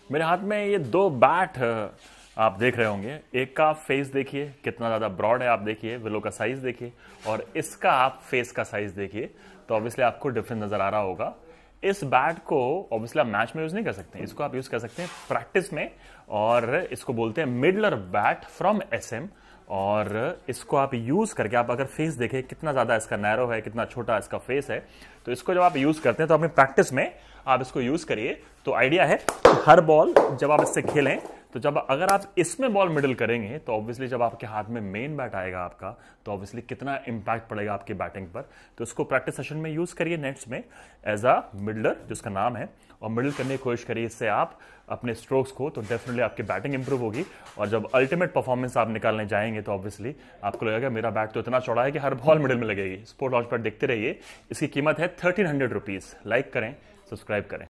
मेरे हाथ में ये दो बैट आप देख रहे होंगे। एक का फेस देखिए कितना ज़्यादा ब्रॉड है, आप देखिए विलो का साइज देखिए, और इसका आप फेस का साइज देखिए, तो ऑब्वियसली आपको डिफरेंस नज़र आ रहा होगा। इस बैट को ऑब्वियसली आप मैच में यूज़ नहीं कर सकते, इसको आप यूज़ कर सकते हैं प्रैक्टिस में, और इसको बोलते हैं मिडलर बैट फ्रॉम एसएम। और इसको आप यूज करके, आप अगर फेस देखें कितना ज्यादा इसका नैरो है, कितना छोटा इसका फेस है, तो इसको जब आप यूज करते हैं तो अपनी प्रैक्टिस में आप इसको यूज करिए। तो आइडिया है हर बॉल जब आप इससे खेलें, तो जब अगर आप इसमें बॉल मिडल करेंगे तो ऑब्वियसली जब आपके हाथ में मेन बैट आएगा आपका, तो ऑब्वियसली कितना इंपैक्ट पड़ेगा आपकी बैटिंग पर। तो इसको प्रैक्टिस सेशन में यूज करिए नेट्स में एज अ मिडलर जिसका नाम है, और मिडल करने की कोशिश करिए इससे आप अपने स्ट्रोक्स को, तो डेफिनेटली आपकी बैटिंग इंप्रूव होगी। और जब अल्टीमेट परफॉर्मेंस आप निकालने जाएंगे तो ऑब्वियसली आपको लगेगा मेरा बैट तो इतना चौड़ा है कि हर बॉल मिडल में लगेगी। स्पोर्ट लॉन्च पर देखते रहिए। इसकी कीमत है 1300 रुपीज। लाइक करें, सब्सक्राइब करें।